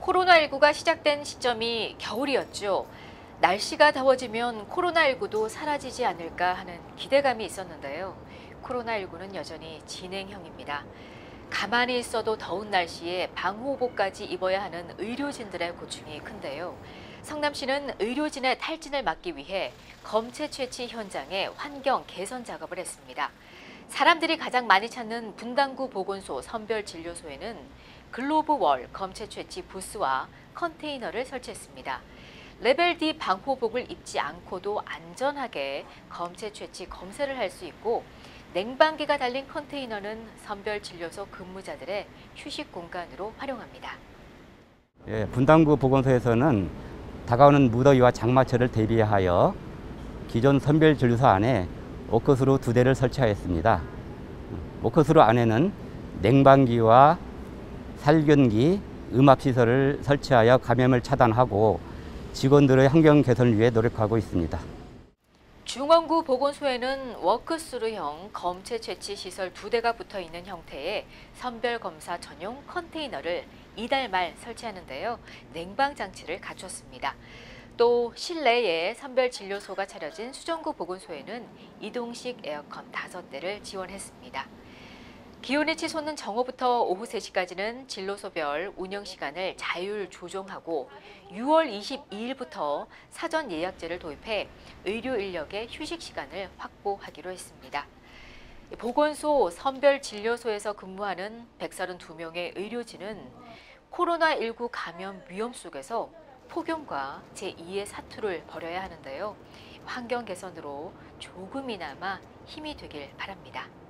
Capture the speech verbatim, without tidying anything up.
코로나십구가 시작된 시점이 겨울이었죠. 날씨가 더워지면 코로나십구도 사라지지 않을까 하는 기대감이 있었는데요. 코로나십구는 여전히 진행형입니다. 가만히 있어도 더운 날씨에 방호복까지 입어야 하는 의료진들의 고충이 큰데요. 성남시는 의료진의 탈진을 막기 위해 검체 채취 현장에 환경 개선 작업을 했습니다. 사람들이 가장 많이 찾는 분당구 보건소 선별진료소에는 글로브월 검체 채취 부스와 컨테이너를 설치했습니다. 레벨 디 방호복을 입지 않고도 안전하게 검체 채취 검사를 할 수 있고, 냉방기가 달린 컨테이너는 선별진료소 근무자들의 휴식 공간으로 활용합니다. 예, 분당구 보건소에서는 다가오는 무더위와 장마철을 대비하여 기존 선별진료소 안에 워크스루 두 대를 설치하였습니다. 워크스루 안에는 냉방기와 살균기, 음압시설을 설치하여 감염을 차단하고 직원들의 환경 개선을 위해 노력하고 있습니다. 중원구 보건소에는 워크스루형 검체 채취 시설 두 대가 붙어 있는 형태의 선별검사 전용 컨테이너를 이달 말 설치하는데요. 냉방 장치를 갖췄습니다. 또 실내에 선별진료소가 차려진 수정구 보건소에는 이동식 에어컨 다섯 대를 지원했습니다. 기온의 치솟는 정오부터 오후 세 시까지는 진료소별 운영 시간을 자율 조정하고 유월 이십이일부터 사전 예약제를 도입해 의료 인력의 휴식 시간을 확보하기로 했습니다. 보건소 선별진료소에서 근무하는 백삼십이 명의 의료진은 코로나십구 감염 위험 속에서 폭염과 제이의 사투를 벌여야 하는데요. 환경 개선으로 조금이나마 힘이 되길 바랍니다.